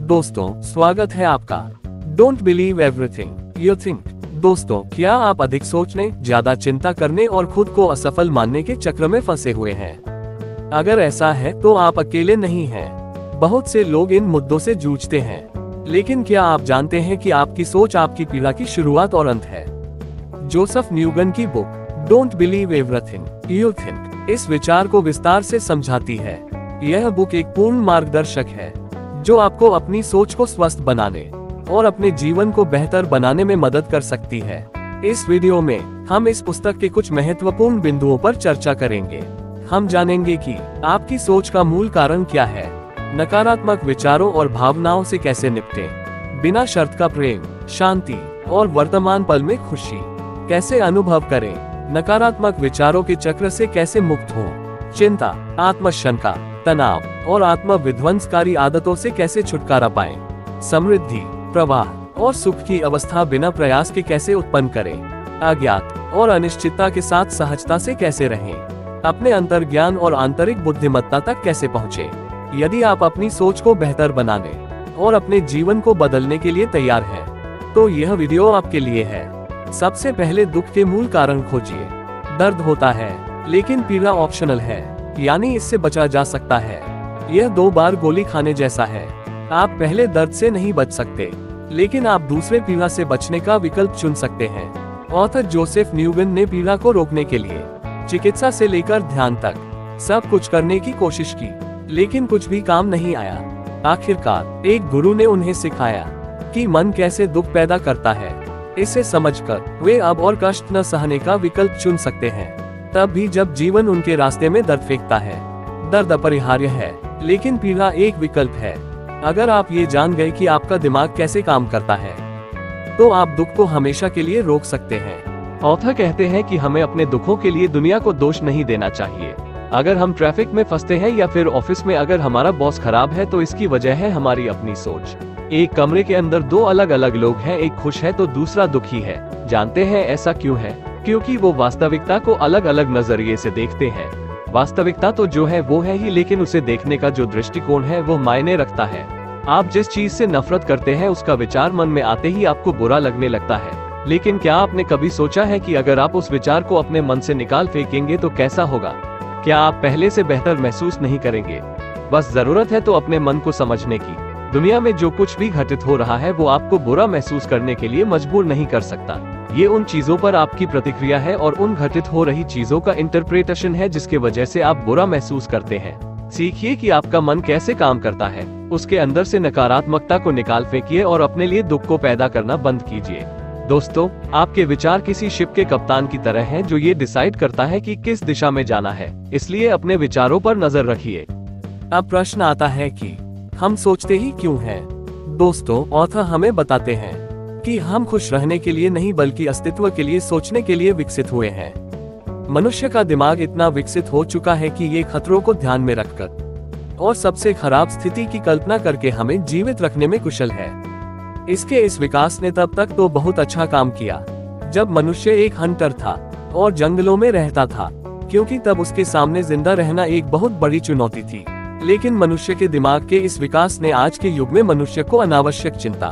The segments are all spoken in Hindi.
दोस्तों, स्वागत है आपका don't believe everything you think. दोस्तों, क्या आप अधिक सोचने, ज्यादा चिंता करने और खुद को असफल मानने के चक्र में फंसे हुए हैं? अगर ऐसा है तो आप अकेले नहीं हैं। बहुत से लोग इन मुद्दों से जूझते हैं। लेकिन क्या आप जानते हैं कि आपकी सोच आपकी पीड़ा की शुरुआत और अंत है? जोसेफ न्यूगन की book don't believe everything you think इस विचार को विस्तार से समझाती है। यह बुक एक पूर्ण मार्गदर्शक है जो आपको अपनी सोच को स्वस्थ बनाने और अपने जीवन को बेहतर बनाने में मदद कर सकती है। इस वीडियो में हम इस पुस्तक के कुछ महत्वपूर्ण बिंदुओं पर चर्चा करेंगे। हम जानेंगे कि आपकी सोच का मूल कारण क्या है, नकारात्मक विचारों और भावनाओं से कैसे निपटें, बिना शर्त का प्रेम, शांति और वर्तमान पल में खुशी कैसे अनुभव करें, नकारात्मक विचारों के चक्र से कैसे मुक्त हों, चिंता, आत्मशंका, तनाव और आत्मविध्वंसकारी आदतों से कैसे छुटकारा पाएं, समृद्धि, प्रवाह और सुख की अवस्था बिना प्रयास के कैसे उत्पन्न करें, अज्ञात और अनिश्चितता के साथ सहजता से कैसे रहें, अपने अंतर्ज्ञान और आंतरिक बुद्धिमत्ता तक कैसे पहुंचें। यदि आप अपनी सोच को बेहतर बनाने और अपने जीवन को बदलने के लिए तैयार हैं, तो यह वीडियो आपके लिए है। सबसे पहले दुख के मूल कारण खोजिए। दर्द होता है, लेकिन पीड़ा ऑप्शनल है, यानी इससे बचा जा सकता है। यह 2 बार गोली खाने जैसा है। आप पहले दर्द से नहीं बच सकते, लेकिन आप दूसरे पीड़ा से बचने का विकल्प चुन सकते हैं। ऑथर जोसेफ न्यूगन ने पीड़ा को रोकने के लिए चिकित्सा से लेकर ध्यान तक सब कुछ करने की कोशिश की, लेकिन कुछ भी काम नहीं आया। आखिरकार एक गुरु ने उन्हें सिखाया कि मन कैसे दुख पैदा करता है। इसे समझकर वे अब और कष्ट न सहने का विकल्प चुन सकते हैं, तब भी जब जीवन उनके रास्ते में दर्द फेंकता है। दर्द अपरिहार्य है, लेकिन पीड़ा एक विकल्प है। अगर आप ये जान गए कि आपका दिमाग कैसे काम करता है, तो आप दुख को हमेशा के लिए रोक सकते हैं। ऑथर कहते हैं कि हमें अपने दुखों के लिए दुनिया को दोष नहीं देना चाहिए। अगर हम ट्रैफिक में फंसते हैं या फिर ऑफिस में अगर हमारा बॉस खराब है, तो इसकी वजह है हमारी अपनी सोच। एक कमरे के अंदर 2 अलग अलग लोग हैं, एक खुश है तो दूसरा दुखी है। जानते हैं ऐसा क्यों है? क्योंकि वो वास्तविकता को अलग अलग नजरिए से देखते हैं। वास्तविकता तो जो है वो है ही, लेकिन उसे देखने का जो दृष्टिकोण है वो मायने रखता है। आप जिस चीज से नफरत करते हैं उसका विचार मन में आते ही आपको बुरा लगने लगता है। लेकिन क्या आपने कभी सोचा है कि अगर आप उस विचार को अपने मन से निकाल फेंकेंगे तो कैसा होगा? क्या आप पहले से बेहतर महसूस नहीं करेंगे? बस जरूरत है तो अपने मन को समझने की। दुनिया में जो कुछ भी घटित हो रहा है वो आपको बुरा महसूस करने के लिए मजबूर नहीं कर सकता। ये उन चीजों पर आपकी प्रतिक्रिया है और उन घटित हो रही चीजों का इंटरप्रिटेशन है जिसके वजह से आप बुरा महसूस करते हैं। सीखिए कि आपका मन कैसे काम करता है, उसके अंदर से नकारात्मकता को निकाल फेंकिए और अपने लिए दुख को पैदा करना बंद कीजिए। दोस्तों, आपके विचार किसी शिप के कप्तान की तरह हैं जो ये डिसाइड करता है कि किस दिशा में जाना है, इसलिए अपने विचारों पर नजर रखिए। अब प्रश्न आता है कि हम सोचते ही क्यों हैं? दोस्तों, ऑथर हमें बताते हैं कि हम खुश रहने के लिए नहीं बल्कि अस्तित्व के लिए सोचने के लिए विकसित हुए हैं। मनुष्य का दिमाग इतना विकसित हो चुका है कि ये खतरों को ध्यान में रखकर और सबसे खराब स्थिति की कल्पना करके हमें जीवित रखने में कुशल है। इसके इस विकास ने तब तक तो बहुत अच्छा काम किया जब मनुष्य एक हंटर था और जंगलों में रहता था, क्योंकि तब उसके सामने जिंदा रहना एक बहुत बड़ी चुनौती थी। लेकिन मनुष्य के दिमाग के इस विकास ने आज के युग में मनुष्य को अनावश्यक चिंता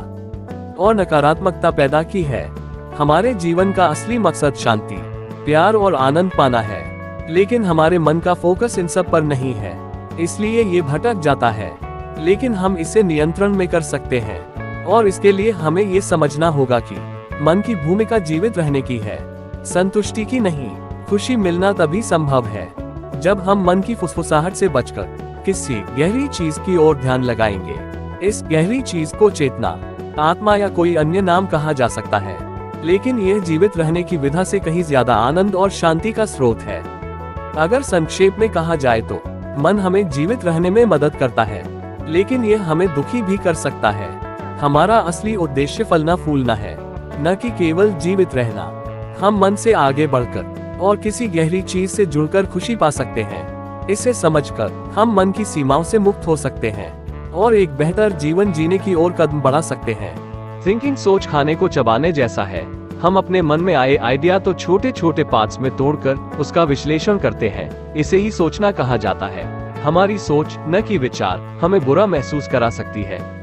और नकारात्मकता पैदा की है। हमारे जीवन का असली मकसद शांति, प्यार और आनंद पाना है, लेकिन हमारे मन का फोकस इन सब पर नहीं है, इसलिए ये भटक जाता है। लेकिन हम इसे नियंत्रण में कर सकते हैं और इसके लिए हमें ये समझना होगा कि मन की भूमिका जीवित रहने की है, संतुष्टि की नहीं। खुशी मिलना तभी संभव है जब हम मन की फुसफुसाहट से बचकर किसी गहरी चीज की ओर ध्यान लगाएंगे। इस गहरी चीज को चेतना, आत्मा या कोई अन्य नाम कहा जा सकता है, लेकिन यह जीवित रहने की विधा से कहीं ज्यादा आनंद और शांति का स्रोत है। अगर संक्षेप में कहा जाए तो मन हमें जीवित रहने में मदद करता है, लेकिन यह हमें दुखी भी कर सकता है। हमारा असली उद्देश्य फलना फूलना है, न कि केवल जीवित रहना। हम मन से आगे बढ़कर और किसी गहरी चीज से जुड़कर खुशी पा सकते हैं। इसे समझकर हम मन की सीमाओं से मुक्त हो सकते हैं और एक बेहतर जीवन जीने की ओर कदम बढ़ा सकते हैं। थिंकिंग सोच खाने को चबाने जैसा है। हम अपने मन में आए आइडिया तो छोटे छोटे पार्ट्स में तोड़कर उसका विश्लेषण करते हैं। इसे ही सोचना कहा जाता है। हमारी सोच, न कि विचार, हमें बुरा महसूस करा सकती है,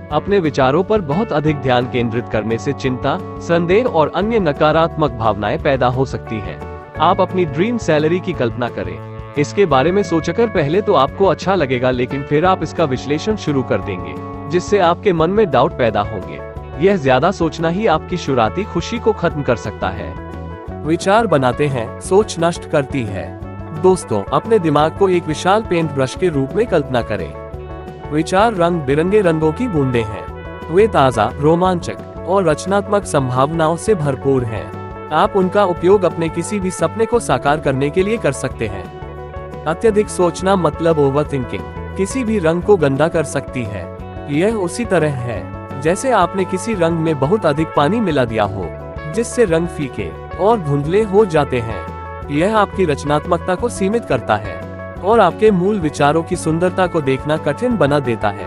अपने विचारों पर बहुत अधिक ध्यान केंद्रित करने से चिंता, संदेह और अन्य नकारात्मक भावनाएं पैदा हो सकती हैं। आप अपनी ड्रीम सैलरी की कल्पना करें। इसके बारे में सोचकर पहले तो आपको अच्छा लगेगा, लेकिन फिर आप इसका विश्लेषण शुरू कर देंगे, जिससे आपके मन में डाउट पैदा होंगे। यह ज्यादा सोचना ही आपकी शुरुआती खुशी को खत्म कर सकता है। विचार बनाते हैं, सोच नष्ट करती है। दोस्तों, अपने दिमाग को एक विशाल पेंट ब्रश के रूप में कल्पना करें। विचार रंग बिरंगे रंगों की बूंदें हैं। वे ताज़ा, रोमांचक और रचनात्मक संभावनाओं से भरपूर हैं। आप उनका उपयोग अपने किसी भी सपने को साकार करने के लिए कर सकते हैं। अत्यधिक सोचना मतलब ओवरथिंकिंग किसी भी रंग को गंदा कर सकती है। यह उसी तरह है जैसे आपने किसी रंग में बहुत अधिक पानी मिला दिया हो, जिससे रंग फीके और धुंधले हो जाते हैं। यह आपकी रचनात्मकता को सीमित करता है और आपके मूल विचारों की सुंदरता को देखना कठिन बना देता है।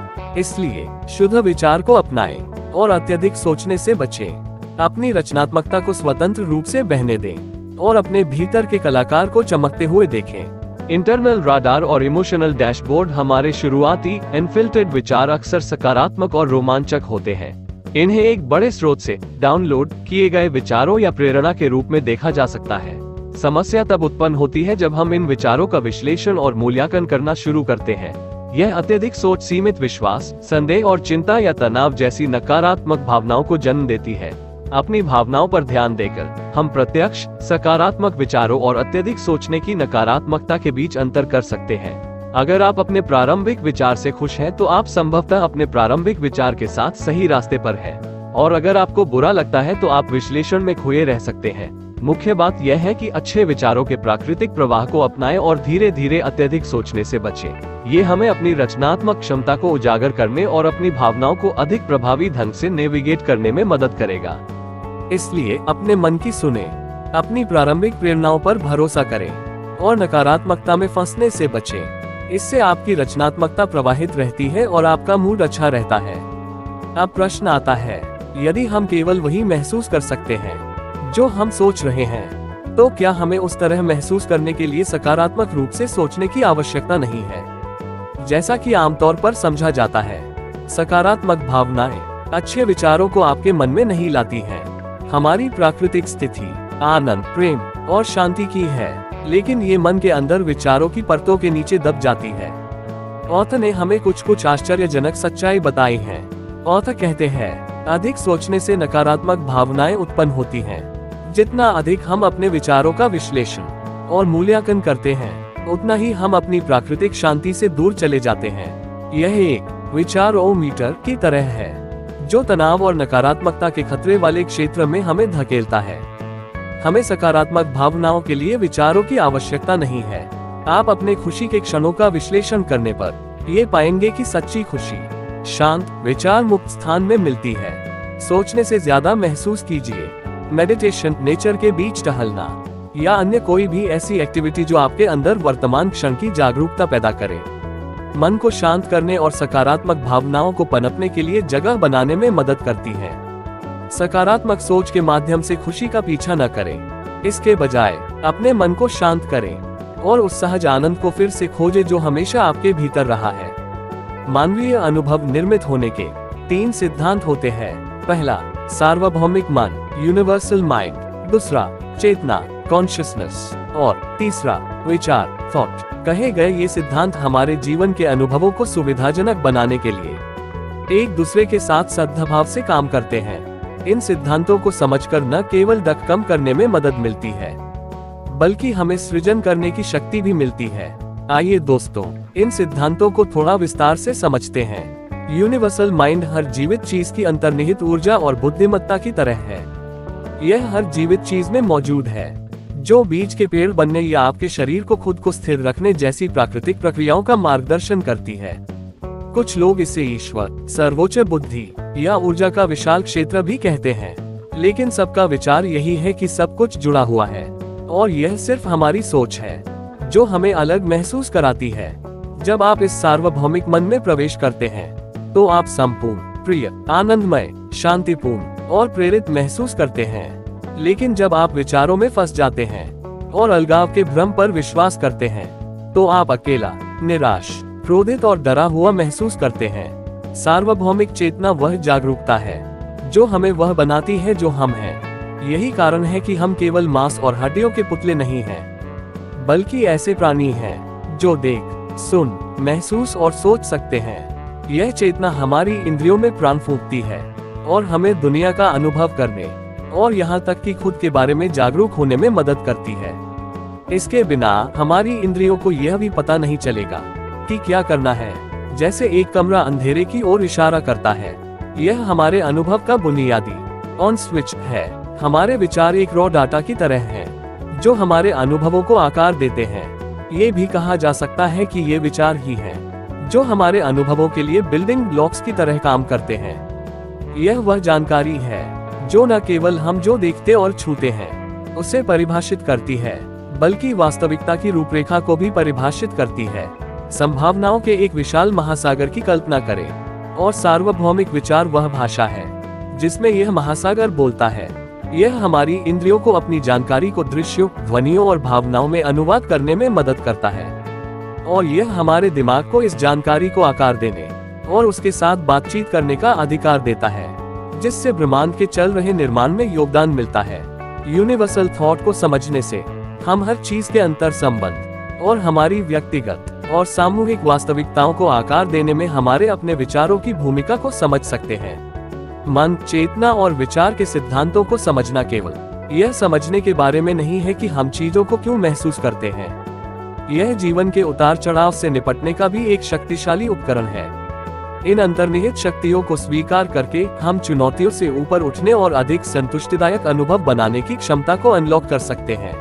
इसलिए शुद्ध विचार को अपनाएं और अत्यधिक सोचने से बचें। अपनी रचनात्मकता को स्वतंत्र रूप से बहने दें और अपने भीतर के कलाकार को चमकते हुए देखें। इंटरनल राडार और इमोशनल डैशबोर्ड हमारे शुरुआती अनफिल्टर्ड विचार अक्सर सकारात्मक और रोमांचक होते हैं। इन्हें एक बड़े स्रोत से डाउनलोड किए गए विचारों या प्रेरणा के रूप में देखा जा सकता है। समस्या तब उत्पन्न होती है जब हम इन विचारों का विश्लेषण और मूल्यांकन करना शुरू करते हैं। यह अत्यधिक सोच सीमित विश्वास, संदेह और चिंता या तनाव जैसी नकारात्मक भावनाओं को जन्म देती है। अपनी भावनाओं पर ध्यान देकर हम प्रत्यक्ष सकारात्मक विचारों और अत्यधिक सोचने की नकारात्मकता के बीच अंतर कर सकते हैं। अगर आप अपने प्रारंभिक विचार से खुश हैं, तो आप संभवतः अपने प्रारंभिक विचार के साथ सही रास्ते पर हैं। और अगर आपको बुरा लगता है, तो आप विश्लेषण में खोए रह सकते हैं। मुख्य बात यह है कि अच्छे विचारों के प्राकृतिक प्रवाह को अपनाएं और धीरे धीरे अत्यधिक सोचने से बचें। ये हमें अपनी रचनात्मक क्षमता को उजागर करने और अपनी भावनाओं को अधिक प्रभावी ढंग से नेविगेट करने में मदद करेगा। इसलिए अपने मन की सुने, अपनी प्रारंभिक प्रेरणाओं पर भरोसा करें और नकारात्मकता में फंसने से बचें। इससे आपकी रचनात्मकता प्रवाहित रहती है और आपका मूड अच्छा रहता है। अब प्रश्न आता है, यदि हम केवल वही महसूस कर सकते हैं जो हम सोच रहे हैं, तो क्या हमें उस तरह महसूस करने के लिए सकारात्मक रूप से सोचने की आवश्यकता नहीं है? जैसा कि आमतौर पर समझा जाता है, सकारात्मक भावनाएं अच्छे विचारों को आपके मन में नहीं लाती हैं। हमारी प्राकृतिक स्थिति आनंद, प्रेम और शांति की है, लेकिन ये मन के अंदर विचारों की परतों के नीचे दब जाती है। ऑथर ने हमें कुछ आश्चर्यजनक सच्चाई बताई है। ऑथर कहते हैं, अधिक सोचने से नकारात्मक भावनाएं उत्पन्न होती हैं। जितना अधिक हम अपने विचारों का विश्लेषण और मूल्यांकन करते हैं, उतना ही हम अपनी प्राकृतिक शांति से दूर चले जाते हैं। यह एक विचारोमीटर की तरह है, जो तनाव और नकारात्मकता के खतरे वाले क्षेत्र में हमें धकेलता है। हमें सकारात्मक भावनाओं के लिए विचारों की आवश्यकता नहीं है। आप अपने खुशी के क्षणों का विश्लेषण करने पर ये पाएंगे कि सच्ची खुशी शांत, विचार मुक्त स्थान में मिलती है। सोचने से ज्यादा महसूस कीजिए। मेडिटेशन, नेचर के बीच टहलना या अन्य कोई भी ऐसी एक्टिविटी जो आपके अंदर वर्तमान क्षण की जागरूकता पैदा करे, मन को शांत करने और सकारात्मक भावनाओं को पनपने के लिए जगह बनाने में मदद करती है। सकारात्मक सोच के माध्यम से खुशी का पीछा न करें। इसके बजाय अपने मन को शांत करें और उस सहज आनंद को फिर से खोजें जो हमेशा आपके भीतर रहा है। मानवीय अनुभव निर्मित होने के 3 सिद्धांत होते हैं। पहला, सार्वभौमिक मन, यूनिवर्सल माइंड। दूसरा, चेतना, कॉन्शियसनेस। और तीसरा, विचार, थॉट। कहे गए ये सिद्धांत हमारे जीवन के अनुभवों को सुविधाजनक बनाने के लिए एक दूसरे के साथ सद्भाव से काम करते हैं। इन सिद्धांतों को समझकर न केवल डर कम करने में मदद मिलती है, बल्कि हमें सृजन करने की शक्ति भी मिलती है। आइए दोस्तों, इन सिद्धांतों को थोड़ा विस्तार से समझते हैं। यूनिवर्सल माइंड हर जीवित चीज की अंतर्निहित ऊर्जा और बुद्धिमत्ता की तरह है। यह हर जीवित चीज में मौजूद है, जो बीज के पेड़ बनने या आपके शरीर को खुद को स्थिर रखने जैसी प्राकृतिक प्रक्रियाओं का मार्गदर्शन करती है। कुछ लोग इसे ईश्वर, सर्वोच्च बुद्धि या ऊर्जा का विशाल क्षेत्र भी कहते हैं, लेकिन सबका विचार यही है कि सब कुछ जुड़ा हुआ है और यह सिर्फ हमारी सोच है जो हमें अलग महसूस कराती है। जब आप इस सार्वभौमिक मन में प्रवेश करते हैं, तो आप संपूर्ण, प्रिय, आनंदमय, शांतिपूर्ण और प्रेरित महसूस करते हैं। लेकिन जब आप विचारों में फंस जाते हैं और अलगाव के भ्रम पर विश्वास करते हैं, तो आप अकेला, निराश, क्रोधित और डरा हुआ महसूस करते हैं। सार्वभौमिक चेतना वह जागरूकता है जो हमें वह बनाती है जो हम हैं। यही कारण है कि हम केवल मांस और हड्डियों के पुतले नहीं हैं, बल्कि ऐसे प्राणी हैं जो देख, सुन, महसूस और सोच सकते हैं। यह चेतना हमारी इंद्रियों में प्राण फूंकती है और हमें दुनिया का अनुभव करने और यहाँ तक कि खुद के बारे में जागरूक होने में मदद करती है। इसके बिना हमारी इंद्रियों को यह भी पता नहीं चलेगा कि क्या करना है। जैसे एक कमरा अंधेरे की ओर इशारा करता है, यह हमारे अनुभव का बुनियादी ऑन स्विच है। हमारे विचार एक रॉ डाटा की तरह हैं, जो हमारे अनुभवों को आकार देते हैं। ये भी कहा जा सकता है कि ये विचार ही हैं, जो हमारे अनुभवों के लिए बिल्डिंग ब्लॉक्स की तरह काम करते हैं। यह वह जानकारी है जो न केवल हम जो देखते और छूते हैं उसे परिभाषित करती है, बल्कि वास्तविकता की रूपरेखा को भी परिभाषित करती है। संभावनाओं के एक विशाल महासागर की कल्पना करें और सार्वभौमिक विचार वह भाषा है जिसमें यह महासागर बोलता है। यह हमारी इंद्रियों को अपनी जानकारी को दृश्यों, ध्वनियों और भावनाओं में अनुवाद करने में मदद करता है, और यह हमारे दिमाग को इस जानकारी को आकार देने और उसके साथ बातचीत करने का अधिकार देता है, जिससे ब्रह्मांड के चल रहे निर्माण में योगदान मिलता है। यूनिवर्सल थॉट को समझने से हम हर चीज के अंतर संबंध और हमारी व्यक्तिगत और सामूहिक वास्तविकताओं को आकार देने में हमारे अपने विचारों की भूमिका को समझ सकते हैं। मन, चेतना और विचार के सिद्धांतों को समझना केवल यह समझने के बारे में नहीं है कि हम चीजों को क्यों महसूस करते हैं। यह जीवन के उतार चढ़ाव से निपटने का भी एक शक्तिशाली उपकरण है। इन अंतर्निहित शक्तियों को स्वीकार करके हम चुनौतियों से ऊपर उठने और अधिक संतुष्टिदायक अनुभव बनाने की क्षमता को अनलॉक कर सकते हैं।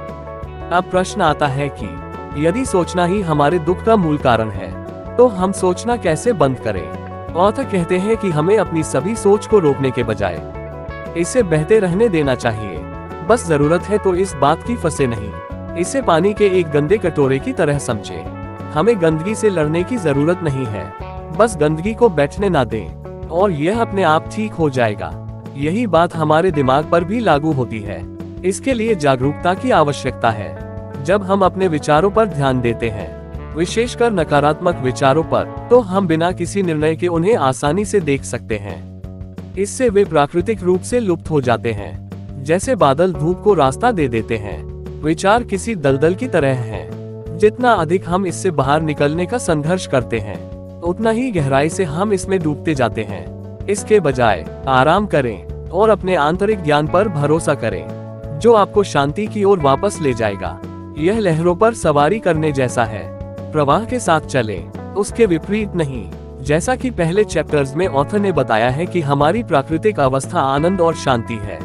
अब प्रश्न आता है कि यदि सोचना ही हमारे दुख का मूल कारण है, तो हम सोचना कैसे बंद करें? ऑथर कहते हैं कि हमें अपनी सभी सोच को रोकने के बजाय इसे बहते रहने देना चाहिए। बस जरूरत है तो इस बात की फंसे नहीं। इसे पानी के एक गंदे कटोरे की तरह समझें। हमें गंदगी से लड़ने की जरूरत नहीं है, बस गंदगी को बैठने ना दें और यह अपने आप ठीक हो जाएगा। यही बात हमारे दिमाग पर भी लागू होती है। इसके लिए जागरूकता की आवश्यकता है। जब हम अपने विचारों पर ध्यान देते हैं, विशेषकर नकारात्मक विचारों पर, तो हम बिना किसी निर्णय के उन्हें आसानी से देख सकते हैं। इससे वे प्राकृतिक रूप से लुप्त हो जाते हैं, जैसे बादल धूप को रास्ता दे देते हैं। विचार किसी दलदल की तरह हैं। जितना अधिक हम इससे बाहर निकलने का संघर्ष करते हैं, उतना ही गहराई से हम इसमें डूबते जाते हैं। इसके बजाय आराम करें और अपने आंतरिक ज्ञान पर भरोसा करें, जो आपको शांति की ओर वापस ले जाएगा। यह लहरों पर सवारी करने जैसा है। प्रवाह के साथ चलें, उसके विपरीत नहीं। जैसा कि पहले चैप्टर्स में ऑथर ने बताया है कि हमारी प्राकृतिक अवस्था आनंद और शांति है,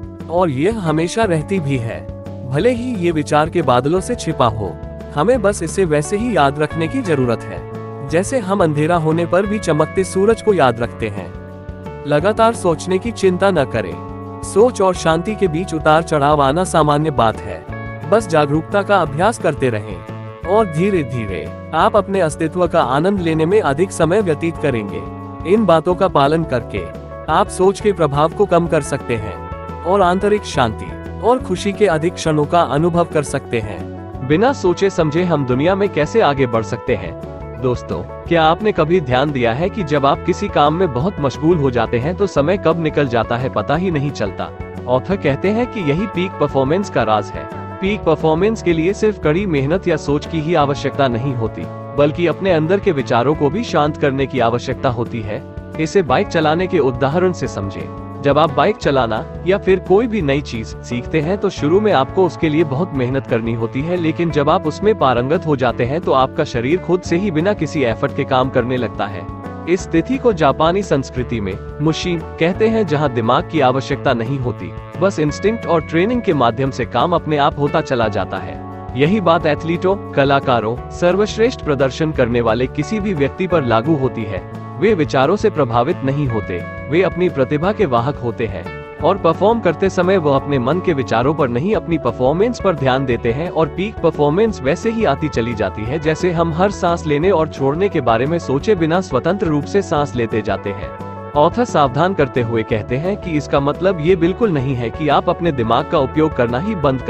और यह हमेशा रहती भी है। भले ही ये विचार के बादलों से छिपा हो, हमें बस इसे वैसे ही याद रखने की जरूरत है, जैसे हम अंधेरा होने पर भी चमकते सूरज को याद रखते हैं। लगातार सोचने की चिंता न करें। सोच और शांति के बीच उतार चढ़ाव आना सामान्य बात है। बस जागरूकता का अभ्यास करते रहें और धीरे धीरे आप अपने अस्तित्व का आनंद लेने में अधिक समय व्यतीत करेंगे। इन बातों का पालन करके आप सोच के प्रभाव को कम कर सकते हैं और आंतरिक शांति और खुशी के अधिक क्षणों का अनुभव कर सकते हैं। बिना सोचे समझे हम दुनिया में कैसे आगे बढ़ सकते हैं? दोस्तों, क्या आपने कभी ध्यान दिया है कि जब आप किसी काम में बहुत मशगूल हो जाते हैं तो समय कब निकल जाता है पता ही नहीं चलता। ऑथर कहते हैं कि यही पीक परफॉर्मेंस का राज है। पीक परफॉर्मेंस के लिए सिर्फ कड़ी मेहनत या सोच की ही आवश्यकता नहीं होती, बल्कि अपने अंदर के विचारों को भी शांत करने की आवश्यकता होती है। इसे बाइक चलाने के उदाहरण से समझें। जब आप बाइक चलाना या फिर कोई भी नई चीज सीखते हैं तो शुरू में आपको उसके लिए बहुत मेहनत करनी होती है, लेकिन जब आप उसमें पारंगत हो जाते हैं तो आपका शरीर खुद से ही बिना किसी एफर्ट के काम करने लगता है। इस स्थिति को जापानी संस्कृति में मुशीन कहते हैं, जहां दिमाग की आवश्यकता नहीं होती, बस इंस्टिंक्ट और ट्रेनिंग के माध्यम से काम अपने आप होता चला जाता है। यही बात एथलीटों, कलाकारों, सर्वश्रेष्ठ प्रदर्शन करने वाले किसी भी व्यक्ति पर लागू होती है। वे विचारों से प्रभावित नहीं होते, वे अपनी प्रतिभा के वाहक होते हैं और परफॉर्म करते समय वो अपने मन के विचारों पर नहीं अपनी परफॉर्मेंस पर ध्यान देते हैं। और पीक परफॉर्मेंस वैसे ही आती चली जाती है जैसे हम हर सांस लेने और छोड़ने के बारे में सोचे बिना स्वतंत्र रूप से सांस लेते जाते हैं। ऑथर सावधान करते हुए कहते हैं कि इसका मतलब ये बिल्कुल नहीं है कि आप अपने दिमाग का उपयोग करना ही बंद कर दें।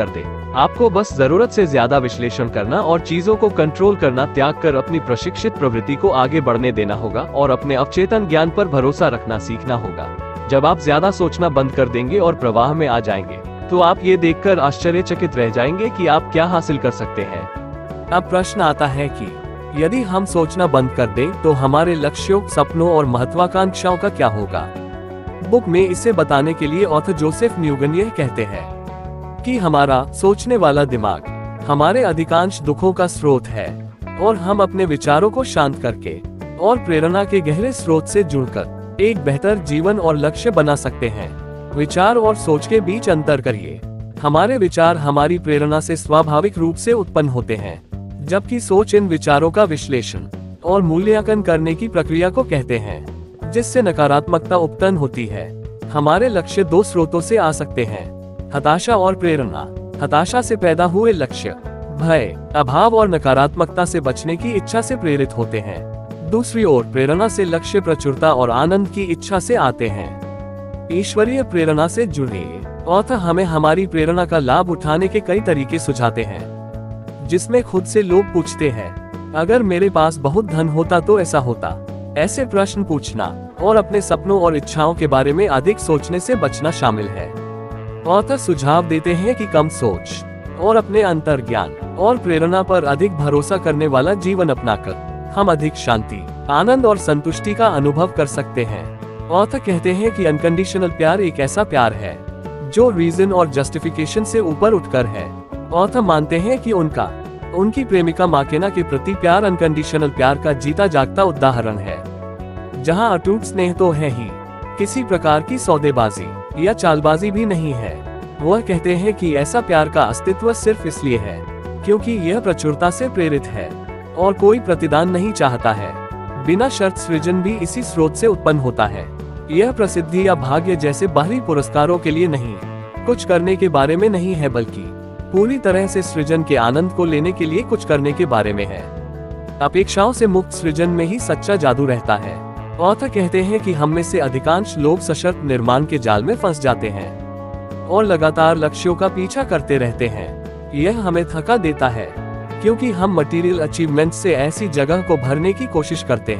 आपको बस जरूरत से ज्यादा विश्लेषण करना और चीजों को कंट्रोल करना त्याग कर अपनी प्रशिक्षित प्रवृत्ति को आगे बढ़ने देना होगा और अपने अवचेतन ज्ञान पर भरोसा रखना सीखना होगा। जब आप ज्यादा सोचना बंद कर देंगे और प्रवाह में आ जाएंगे, तो आप ये देखकर आश्चर्यचकित रह जाएंगे कि आप क्या हासिल कर सकते हैं। अब प्रश्न आता है कि यदि हम सोचना बंद कर दें, तो हमारे लक्ष्यों, सपनों और महत्वाकांक्षाओं का क्या होगा? बुक में इसे बताने के लिए ऑथर जोसेफ न्यूगन यह कहते हैं कि हमारा सोचने वाला दिमाग हमारे अधिकांश दुखों का स्रोत है और हम अपने विचारों को शांत करके और प्रेरणा के गहरे स्रोत से जुड़कर एक बेहतर जीवन और लक्ष्य बना सकते हैं। विचार और सोच के बीच अंतर करिए। हमारे विचार हमारी प्रेरणा से स्वाभाविक रूप से उत्पन्न होते हैं, जबकि सोच इन विचारों का विश्लेषण और मूल्यांकन करने की प्रक्रिया को कहते हैं, जिससे नकारात्मकता उत्पन्न होती है। हमारे लक्ष्य दो स्रोतों से आ सकते हैं, हताशा और प्रेरणा। हताशा से पैदा हुए लक्ष्य भय, अभाव और नकारात्मकता से बचने की इच्छा से प्रेरित होते हैं। दूसरी ओर प्रेरणा से लक्ष्य प्रचुरता और आनंद की इच्छा से आते हैं। ईश्वरीय प्रेरणा से जुड़े ऑथर हमें हमारी प्रेरणा का लाभ उठाने के कई तरीके सुझाते हैं, जिसमें खुद से लोग पूछते हैं, अगर मेरे पास बहुत धन होता तो ऐसा होता। ऐसे प्रश्न पूछना और अपने सपनों और इच्छाओं के बारे में अधिक सोचने से बचना शामिल है। ऑथर सुझाव देते हैं कि कम सोच और अपने अंतर्ज्ञान और प्रेरणा पर अधिक भरोसा करने वाला जीवन अपनाकर हम अधिक शांति, आनंद और संतुष्टि का अनुभव कर सकते हैं। ऑथर कहते हैं कि अनकंडीशनल प्यार एक ऐसा प्यार है जो रीजन और जस्टिफिकेशन से ऊपर उठकर है। ऑथर मानते हैं कि उनकी प्रेमिका माकेना के प्रति प्यार अनकंडीशनल प्यार का जीता जागता उदाहरण है, जहां अटूट स्नेह तो है ही, किसी प्रकार की सौदेबाजी या चालबाजी भी नहीं है। वह कहते हैं कि ऐसा प्यार का अस्तित्व सिर्फ इसलिए है क्योंकि यह प्रचुरता से प्रेरित है और कोई प्रतिदान नहीं चाहता है। बिना शर्त सृजन भी इसी स्रोत से उत्पन्न होता है। यह प्रसिद्धि या भाग्य जैसे बाहरी पुरस्कारों के लिए नहीं, कुछ करने के बारे में नहीं है, बल्कि पूरी तरह से सृजन के आनंद को लेने के लिए कुछ करने के बारे में है। अपेक्षाओं से मुक्त सृजन में ही सच्चा जादू रहता है। ऑथर कहते हैं कि हम में से अधिकांश लोग सशर्त निर्माण के जाल में फंस जाते हैं और लगातार लक्ष्यों का पीछा करते रहते हैं। यह हमें थका देता है क्योंकि हम मटेरियल अचीवमेंट से ऐसी जगह को भरने की कोशिश करते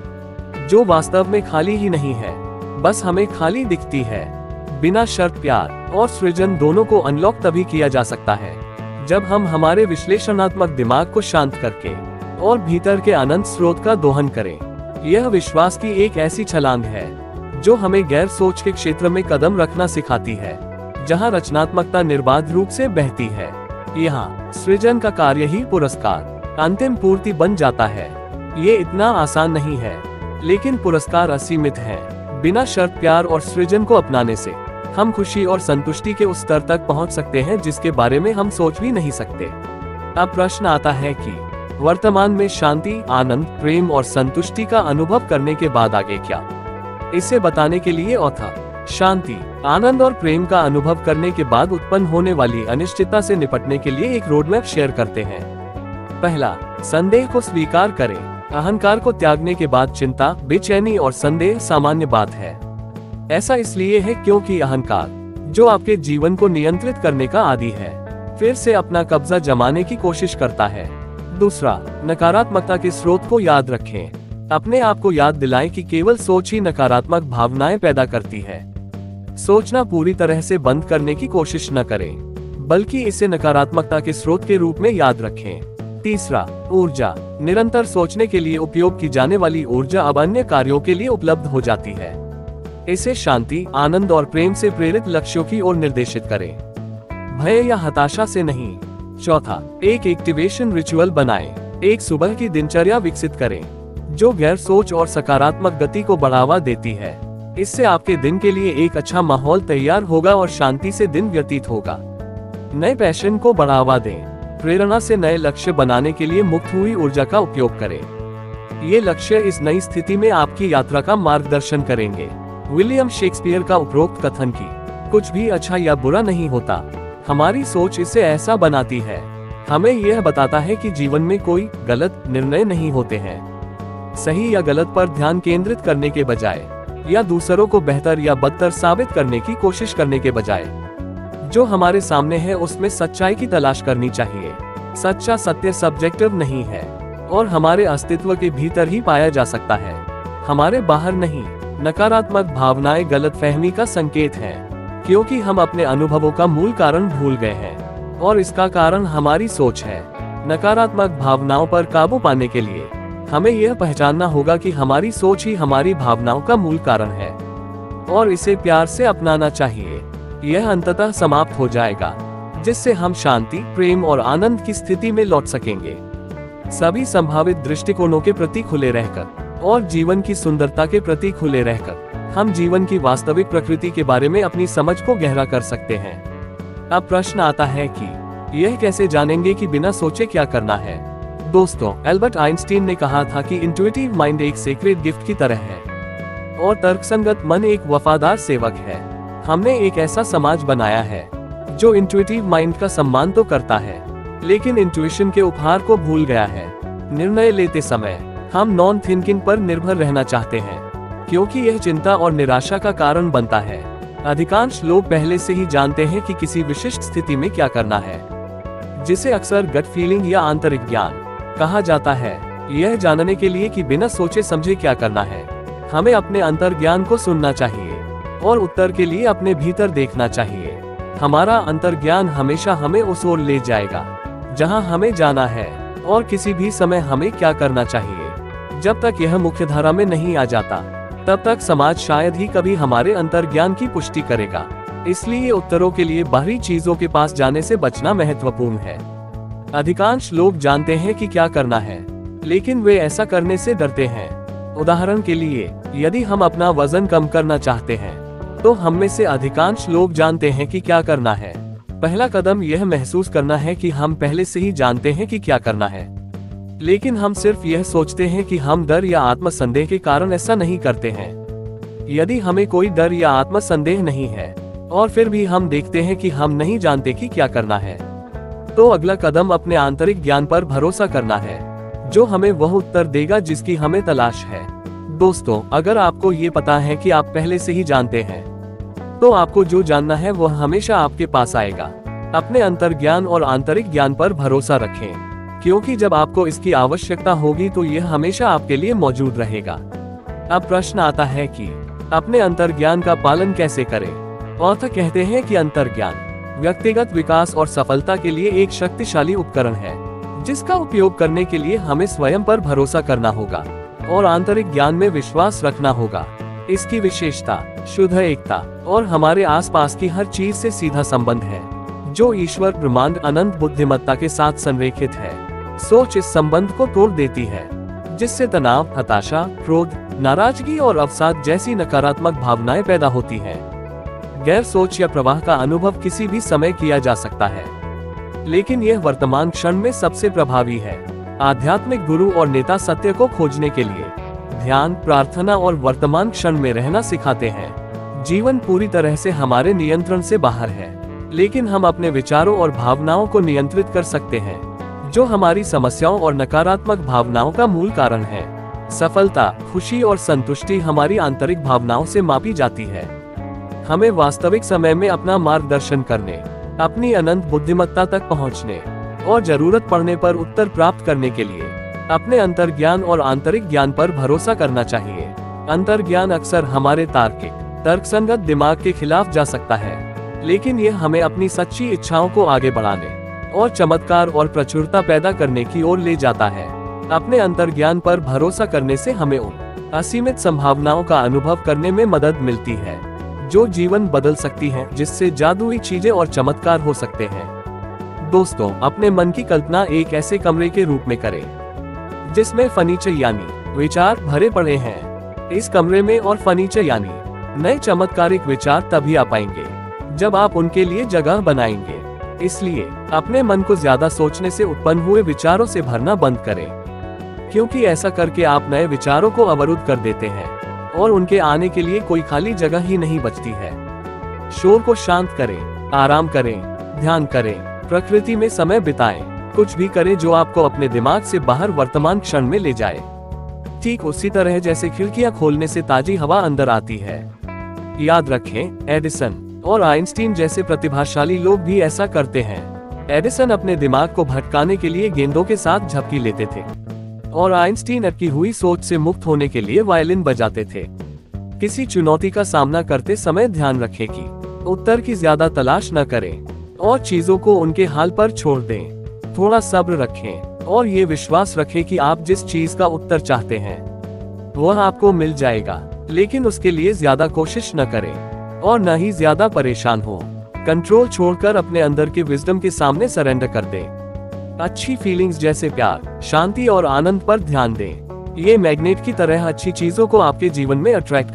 हैं जो वास्तव में खाली ही नहीं है, बस हमें खाली दिखती है। बिना शर्त प्यार और सृजन दोनों को अनलॉक तभी किया जा सकता है जब हम हमारे विश्लेषणात्मक दिमाग को शांत करके और भीतर के आनंद स्रोत का दोहन करें। यह विश्वास की एक ऐसी छलांग है जो हमें गैर सोच के क्षेत्र में कदम रखना सिखाती है, जहां रचनात्मकता निर्बाध रूप से बहती है। यहाँ सृजन का कार्य ही पुरस्कार, अंतिम पूर्ति बन जाता है। ये इतना आसान नहीं है, लेकिन पुरस्कार असीमित है। बिना शर्त प्यार और सृजन को अपनाने से हम खुशी और संतुष्टि के उस स्तर तक पहुंच सकते हैं जिसके बारे में हम सोच भी नहीं सकते। अब प्रश्न आता है कि वर्तमान में शांति, आनंद, प्रेम और संतुष्टि का अनुभव करने के बाद आगे क्या? इसे बताने के लिए ऑथर शांति, आनंद और प्रेम का अनुभव करने के बाद उत्पन्न होने वाली अनिश्चितता से निपटने के लिए एक रोडमैप शेयर करते हैं। पहला, संदेह को स्वीकार करें। अहंकार को त्यागने के बाद चिंता, बेचैनी और संदेह सामान्य बात है। ऐसा इसलिए है क्योंकि अहंकार, जो आपके जीवन को नियंत्रित करने का आदी है, फिर से अपना कब्जा जमाने की कोशिश करता है। दूसरा, नकारात्मकता के स्रोत को याद रखें। अपने आप को याद दिलाएं कि केवल सोच ही नकारात्मक भावनाएं पैदा करती है। सोचना पूरी तरह से बंद करने की कोशिश न करें, बल्कि इसे नकारात्मकता के स्रोत के रूप में याद रखें। तीसरा, ऊर्जा। निरंतर सोचने के लिए उपयोग की जाने वाली ऊर्जा अब अन्य कार्यों के लिए उपलब्ध हो जाती है। इसे शांति, आनंद और प्रेम से प्रेरित लक्ष्यों की ओर निर्देशित करें, भय या हताशा से नहीं। चौथा, एक एक्टिवेशन रिचुअल बनाएं। एक सुबह की दिनचर्या विकसित करें जो गैर सोच और सकारात्मक गति को बढ़ावा देती है। इससे आपके दिन के लिए एक अच्छा माहौल तैयार होगा और शांति से दिन व्यतीत होगा। नए पैशन को बढ़ावा दें। प्रेरणा से नए लक्ष्य बनाने के लिए मुक्त हुई ऊर्जा का उपयोग करें। ये लक्ष्य इस नई स्थिति में आपकी यात्रा का मार्गदर्शन करेंगे। विलियम शेक्सपियर का उपरोक्त कथन की कुछ भी अच्छा या बुरा नहीं होता, हमारी सोच इसे ऐसा बनाती है। हमें यह बताता है कि जीवन में कोई गलत निर्णय नहीं होते हैं। सही या गलत पर ध्यान केंद्रित करने के बजाय या दूसरों को बेहतर या बदतर साबित करने की कोशिश करने के बजाय, जो हमारे सामने है उसमें सच्चाई की तलाश करनी चाहिए। सच्चा सत्य सब्जेक्टिव नहीं है और हमारे अस्तित्व के भीतर ही पाया जा सकता है, हमारे बाहर नहीं। नकारात्मक भावनाएं गलतफहमी का संकेत हैं, क्योंकि हम अपने अनुभवों का मूल कारण भूल गए हैं और इसका कारण हमारी सोच है। नकारात्मक भावनाओं पर काबू पाने के लिए हमें यह पहचानना होगा कि हमारी सोच ही हमारी भावनाओं का मूल कारण है और इसे प्यार से अपनाना चाहिए। यह अंततः समाप्त हो जाएगा, जिससे हम शांति, प्रेम और आनंद की स्थिति में लौट सकेंगे। सभी संभावित दृष्टिकोणों के प्रति खुले रहकर और जीवन की सुंदरता के प्रति खुले रहकर हम जीवन की वास्तविक प्रकृति के बारे में अपनी समझ को गहरा कर सकते हैं। अब प्रश्न आता है कि यह कैसे जानेंगे कि बिना सोचे क्या करना है। दोस्तों, एल्बर्ट आइंस्टीन ने कहा था कि इंट्यूटिव माइंड एक सीक्रेट गिफ्ट की तरह है और तर्कसंगत मन एक वफादार सेवक है। हमने एक ऐसा समाज बनाया है जो इंट्यूटिव माइंड का सम्मान तो करता है, लेकिन इंट्यूशन के उपहार को भूल गया है। निर्णय लेते समय हम नॉन थिंकिंग पर निर्भर रहना चाहते हैं, क्योंकि यह चिंता और निराशा का कारण बनता है। अधिकांश लोग पहले से ही जानते हैं कि किसी विशिष्ट स्थिति में क्या करना है, जिसे अक्सर गट फीलिंग या आंतरिक ज्ञान कहा जाता है। यह जानने के लिए कि बिना सोचे समझे क्या करना है, हमें अपने अंतर्ज्ञान को सुनना चाहिए और उत्तर के लिए अपने भीतर देखना चाहिए। हमारा अंतर्ज्ञान हमेशा हमें उस ओर ले जाएगा जहां हमें जाना है और किसी भी समय हमें क्या करना चाहिए। जब तक यह मुख्यधारा में नहीं आ जाता, तब तक समाज शायद ही कभी हमारे अंतर्ज्ञान की पुष्टि करेगा। इसलिए उत्तरों के लिए बाहरी चीजों के पास जाने से बचना महत्वपूर्ण है। अधिकांश लोग जानते हैं कि क्या करना है, लेकिन वे ऐसा करने से डरते हैं। उदाहरण के लिए, यदि हम अपना वजन कम करना चाहते हैं, तो हम में से अधिकांश लोग जानते हैं कि क्या करना है। पहला कदम यह महसूस करना है कि हम पहले से ही जानते हैं कि क्या करना है, लेकिन हम सिर्फ यह सोचते हैं कि हम डर या आत्मसंदेह के कारण ऐसा नहीं करते हैं। यदि हमें कोई डर या आत्मसंदेह नहीं है और फिर भी हम देखते हैं कि हम नहीं जानते कि क्या करना है, तो अगला कदम अपने आंतरिक ज्ञान पर भरोसा करना है, जो हमें वह उत्तर देगा जिसकी हमें तलाश है। दोस्तों, अगर आपको ये पता है कि आप पहले से ही जानते हैं, तो आपको जो जानना है वह हमेशा आपके पास आएगा। अपने अंतर्ज्ञान और आंतरिक ज्ञान पर भरोसा रखें, क्योंकि जब आपको इसकी आवश्यकता होगी तो यह हमेशा आपके लिए मौजूद रहेगा। अब प्रश्न आता है कि अपने अंतर्ज्ञान का पालन कैसे करें। ऑथर कहते हैं कि अंतर्ज्ञान व्यक्तिगत विकास और सफलता के लिए एक शक्तिशाली उपकरण है, जिसका उपयोग करने के लिए हमें स्वयं पर भरोसा करना होगा और आंतरिक ज्ञान में विश्वास रखना होगा। इसकी विशेषता शुद्ध एकता और हमारे आसपास की हर चीज से सीधा संबंध है, जो ईश्वर, ब्रह्मांड, अनंत बुद्धिमत्ता के साथ संरेखित है। सोच इस संबंध को तोड़ देती है, जिससे तनाव, हताशा, क्रोध, नाराजगी और अवसाद जैसी नकारात्मक भावनाएं पैदा होती हैं। गैर सोच या प्रवाह का अनुभव किसी भी समय किया जा सकता है, लेकिन यह वर्तमान क्षण में सबसे प्रभावी है। आध्यात्मिक गुरु और नेता सत्य को खोजने के लिए ध्यान, प्रार्थना और वर्तमान क्षण में रहना सिखाते हैं। जीवन पूरी तरह से हमारे नियंत्रण से बाहर है, लेकिन हम अपने विचारों और भावनाओं को नियंत्रित कर सकते हैं, जो हमारी समस्याओं और नकारात्मक भावनाओं का मूल कारण है। सफलता, खुशी और संतुष्टि हमारी आंतरिक भावनाओं से मापी जाती है। हमें वास्तविक समय में अपना मार्गदर्शन करने, अपनी अनंत बुद्धिमत्ता तक पहुंचने और जरूरत पड़ने पर उत्तर प्राप्त करने के लिए अपने अंतर्ज्ञान और आंतरिक ज्ञान पर भरोसा करना चाहिए। अंतर्ज्ञान अक्सर हमारे तार्किक, तर्कसंगत दिमाग के खिलाफ जा सकता है, लेकिन यह हमें अपनी सच्ची इच्छाओं को आगे बढ़ाने और चमत्कार और प्रचुरता पैदा करने की ओर ले जाता है। अपने अंतर्ज्ञान पर भरोसा करने से हमें उन असीमित संभावनाओं का अनुभव करने में मदद मिलती है, जो जीवन बदल सकती हैं, जिससे जादुई चीजें और चमत्कार हो सकते हैं। दोस्तों, अपने मन की कल्पना एक ऐसे कमरे के रूप में करें जिसमें फर्नीचर यानी विचार भरे पड़े हैं। इस कमरे में और फर्नीचर यानी नए चमत्कारिक विचार तभी आ पाएंगे जब आप उनके लिए जगह बनाएंगे। इसलिए अपने मन को ज्यादा सोचने से उत्पन्न हुए विचारों से भरना बंद करें, क्योंकि ऐसा करके आप नए विचारों को अवरुद्ध कर देते हैं और उनके आने के लिए कोई खाली जगह ही नहीं बचती है। शोर को शांत करें, आराम करें, ध्यान करें, प्रकृति में समय बिताएं, कुछ भी करें जो आपको अपने दिमाग से बाहर वर्तमान क्षण में ले जाए। ठीक उसी तरह जैसे खिड़कियां खोलने से ताजी हवा अंदर आती है। याद रखें, एडिसन और आइंस्टीन जैसे प्रतिभाशाली लोग भी ऐसा करते हैं। एडिसन अपने दिमाग को भटकाने के लिए गेंदों के साथ झपकी लेते थे और आइंस्टीन अटकी हुई सोच से मुक्त होने के लिए वायलिन बजाते थे। किसी चुनौती का सामना करते समय ध्यान रखें कि उत्तर की ज्यादा तलाश न करें और चीजों को उनके हाल पर छोड़ दें। थोड़ा सब्र रखें और ये विश्वास रखें कि आप जिस चीज का उत्तर चाहते हैं वह आपको मिल जाएगा, लेकिन उसके लिए ज्यादा कोशिश न करें और न ही ज्यादा परेशान हो। कंट्रोल छोड़कर अपने अंदर के विजडम के सामने सरेंडर कर दें। अच्छी फीलिंग्स जैसे प्यार, शांति और आनंद पर ध्यान दें। ये मैग्नेट की तरह अच्छी चीजों को आपके जीवन में अट्रैक्ट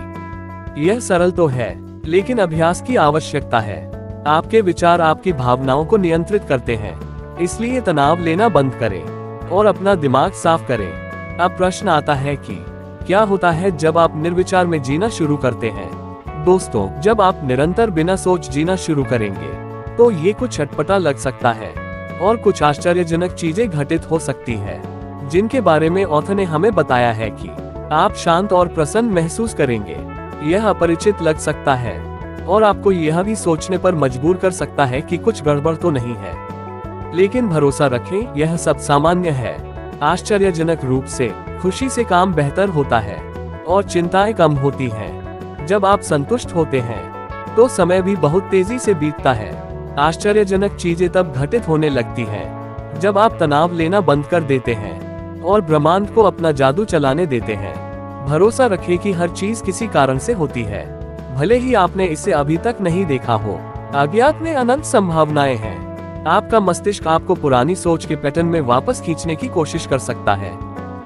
करेगी। यह सरल तो है, लेकिन अभ्यास की आवश्यकता है। आपके विचार आपकी भावनाओं को नियंत्रित करते हैं, इसलिए तनाव लेना बंद करें और अपना दिमाग साफ करें। अब प्रश्न आता है कि क्या होता है जब आप निर्विचार में जीना शुरू करते हैं? दोस्तों, जब आप निरंतर बिना सोच जीना शुरू करेंगे तो ये कुछ अटपटा लग सकता है और कुछ आश्चर्यजनक चीजें घटित हो सकती है, जिनके बारे में ऑथर ने हमें बताया है कि आप शांत और प्रसन्न महसूस करेंगे। यह अपरिचित लग सकता है और आपको यह भी सोचने पर मजबूर कर सकता है कि कुछ गड़बड़ तो नहीं है, लेकिन भरोसा रखें, यह सब सामान्य है। आश्चर्यजनक रूप से खुशी से काम बेहतर होता है और चिंताएं कम होती हैं। जब आप संतुष्ट होते हैं तो समय भी बहुत तेजी से बीतता है। आश्चर्यजनक चीजें तब घटित होने लगती हैं जब आप तनाव लेना बंद कर देते हैं और ब्रह्मांड को अपना जादू चलाने देते हैं। भरोसा रखें कि हर चीज किसी कारण से होती है, भले ही आपने इसे अभी तक नहीं देखा हो। अज्ञात में अनंत संभावनाएं हैं। आपका मस्तिष्क आपको पुरानी सोच के पैटर्न में वापस खींचने की कोशिश कर सकता है।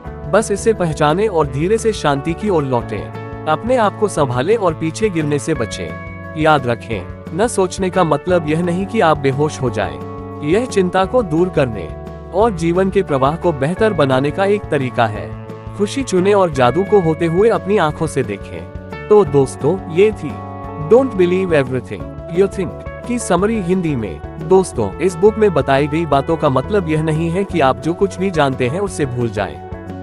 बस इसे पहचानें और धीरे से शांति की ओर लौटें। अपने आप को संभालें और पीछे गिरने से बचें। याद रखें, न सोचने का मतलब यह नहीं कि आप बेहोश हो जाएं। यह चिंता को दूर करने और जीवन के प्रवाह को बेहतर बनाने का एक तरीका है। खुशी चुनें और जादू को होते हुए अपनी आंखों से देखें। तो दोस्तों, ये थी don't believe everything you think की समरी हिंदी में। दोस्तों, इस बुक में बताई गई बातों का मतलब यह नहीं है कि आप जो कुछ भी जानते हैं उससे भूल जाएं।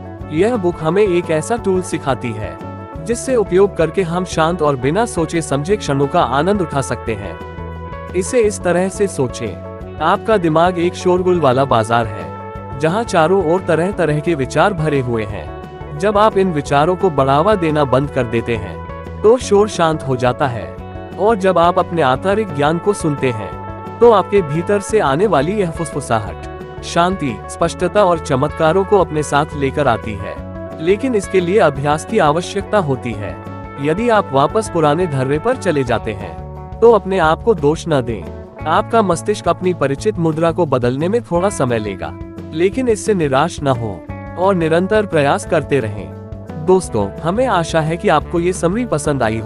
यह बुक हमें एक ऐसा टूल सिखाती है जिससे उपयोग करके हम शांत और बिना सोचे समझे क्षणों का आनंद उठा सकते हैं। इसे इस तरह से सोचें, आपका दिमाग एक शोरगुल वाला बाजार है जहां चारों ओर तरह तरह के विचार भरे हुए हैं। जब आप इन विचारों को बढ़ावा देना बंद कर देते हैं तो शोर शांत हो जाता है, और जब आप अपने आंतरिक ज्ञान को सुनते हैं तो आपके भीतर से आने वाली यह फुसफुसाहट शांति, स्पष्टता और चमत्कारों को अपने साथ लेकर आती है। लेकिन इसके लिए अभ्यास की आवश्यकता होती है। यदि आप वापस पुराने ढर्रे पर चले जाते हैं तो अपने आप को दोष न दें। आपका मस्तिष्क अपनी परिचित मुद्रा को बदलने में थोड़ा समय लेगा, लेकिन इससे निराश न हो और निरंतर प्रयास करते रहें। दोस्तों, हमें आशा है कि आपको ये समरी पसंद आई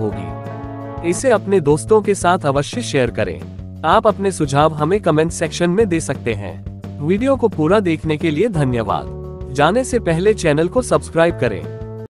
होगी। इसे अपने दोस्तों के साथ अवश्य शेयर करें। आप अपने सुझाव हमें कमेंट सेक्शन में दे सकते हैं। वीडियो को पूरा देखने के लिए धन्यवाद। जाने से पहले चैनल को सब्सक्राइब करें।